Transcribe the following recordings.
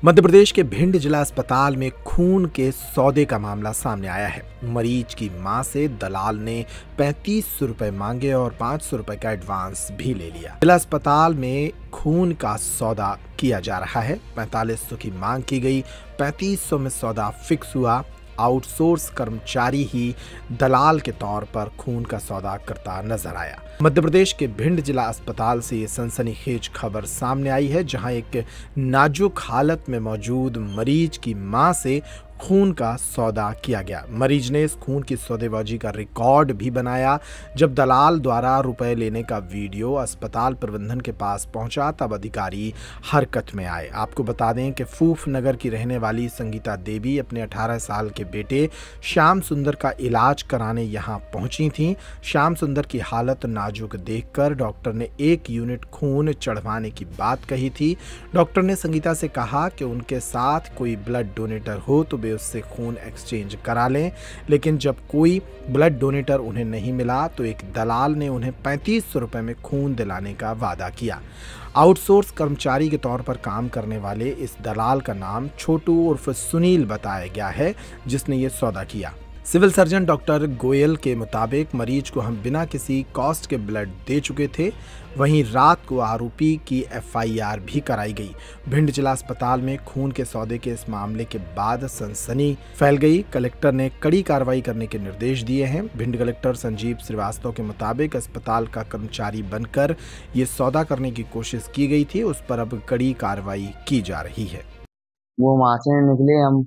मध्य प्रदेश के भिंड जिला अस्पताल में खून के सौदे का मामला सामने आया है। मरीज की मां से दलाल ने 3500 रुपए मांगे और 500 रुपए का एडवांस भी ले लिया। जिला अस्पताल में खून का सौदा किया जा रहा है। 4500 की मांग की गई, 3500 में सौदा फिक्स हुआ। आउटसोर्स कर्मचारी ही दलाल के तौर पर खून का सौदा करता नजर आया। मध्य प्रदेश के भिंड जिला अस्पताल से ये सनसनीखेज खबर सामने आई है, जहां एक नाजुक हालत में मौजूद मरीज की मां से खून का सौदा किया गया। मरीज ने इस खून की सौदेबाजी का रिकॉर्ड भी बनाया। जब दलाल द्वारा रुपए लेने का वीडियो अस्पताल प्रबंधन के पास पहुंचा, तब अधिकारी हरकत में आए। आपको बता दें कि फूफ नगर की रहने वाली संगीता देवी अपने 18 साल के बेटे श्याम सुंदर का इलाज कराने यहां पहुंची थीं। श्याम सुंदर की हालत नाजुक देखकर डॉक्टर ने 1 यूनिट खून चढ़वाने की बात कही थी। डॉक्टर ने संगीता से कहा कि उनके साथ कोई ब्लड डोनेटर हो तो वे उससे खून एक्सचेंज करा लें, लेकिन जब कोई ब्लड डोनेटर उन्हें नहीं मिला तो एक दलाल ने उन्हें 3500 रुपए में खून दिलाने का वादा किया। आउटसोर्स कर्मचारी के तौर पर काम करने वाले इस दलाल का नाम छोटू उर्फ सुनील बताया गया है, जिसने ये सौदा किया। सिविल सर्जन डॉक्टर गोयल के मुताबिक मरीज को हम बिना किसी कॉस्ट के ब्लड दे चुके थे। वहीं रात को आरोपी की एफआईआर भी कराई गई। भिंड जिला अस्पताल में खून के सौदे के इस मामले के बाद सनसनी फैल गई। कलेक्टर ने कड़ी कार्रवाई करने के निर्देश दिए हैं। भिंड कलेक्टर संजीव श्रीवास्तव के मुताबिक अस्पताल का कर्मचारी बनकर ये सौदा करने की कोशिश की गई थी, उस पर अब कड़ी कार्रवाई की जा रही है। वो वहां से निकले, हम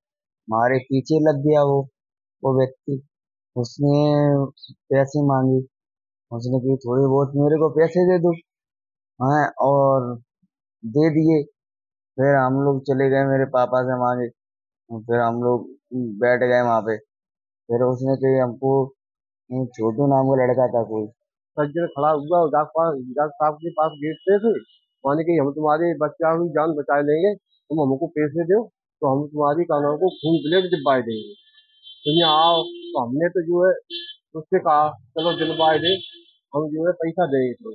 हमारे पीछे लग गया वो व्यक्ति। उसने पैसे मांगे, उसने कि थोड़े बहुत मेरे को पैसे दे दो। हाँ, और दे दिए। फिर हम लोग चले गए, मेरे पापा से मांगे। फिर हम लोग बैठ गए वहां पे। फिर उसने कही हमको, छोटू नाम का लड़का था कोई, सज्जन खड़ा हुआ डॉक्टर साहब के पास गेट पे थे। माने कि हम तुम्हारे बच्चा हुई जान बचा लेंगे, तुम हमको पैसे दो तो हम तुम्हारी कानों को खून ब्लेड दिलवा देंगे, तुम यहाँ आओ। तो हमने तो जो है उससे कहा चलो दिलवा दे, हम जो है पैसा देंगे। तो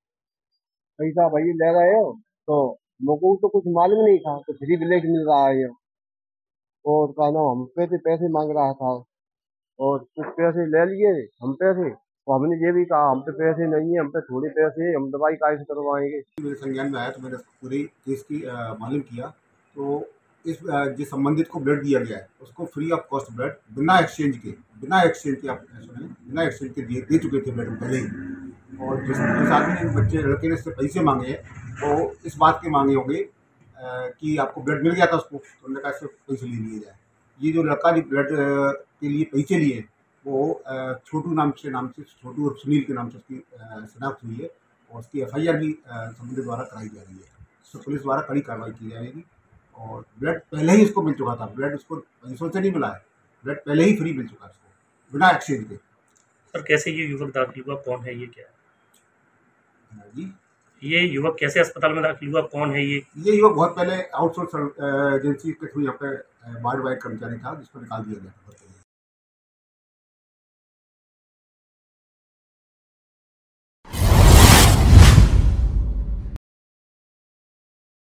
पैसा भाई ले रहे हो, तो लोगों को तो कुछ मालूम नहीं था तो फ्री ब्लेड मिल रहा है ये। और कहना हम पे से पैसे मांग रहा था और कुछ पैसे ले लिए हम पैसे। तो हमने ये भी कहा हम पे पैसे नहीं है, हम पे थोड़े पैसे हैं, हम दवाई कैसे करवाएंगे। मेरे संज्ञान में आया तो मैंने पूरी केस की मालूम किया। तो इस जिस संबंधित को ब्लड दिया गया है उसको फ्री ऑफ कॉस्ट ब्लड बिना एक्सचेंज के आप सुने, बिना एक्सचेंज के दे चुके थे ब्लड पहले ही। और जिस आदमी ने बच्चे लड़के ने इससे पैसे मांगे हैं वो इस बात के मांगे होंगे कि आपको ब्लड मिल गया था उसको, तो उन्होंने कहा सिर्फ पैसे ले लिए जाए। ये जो लड़का जो ब्लड के लिए पैसे लिए वो छोटू छोटू और सुनील के नाम से उसकी शनाख्त हुई है और उसकी एफआईआर भी संबंधित द्वारा कराई जा रही है। तो पुलिस द्वारा कड़ी कार्रवाई की जाएगी। और ब्लड पहले ही उसको मिल चुका था, ब्लड उसको पैसों से नहीं मिला है, ब्लड पहले ही फ्री मिल चुका है उसको बिना एक्सचेंज के। सर कैसे ये युवक दाखिल हुआ, कौन है ये, क्या है जी, ये युवक कैसे अस्पताल में दाखिल हुआ, कौन है ये युवक बहुत पहले आउटसोर्स एजेंसी के थ्रू यहाँ पे वार्ड वाइड कर्मचारी था जिसको निकाल दिया गया था।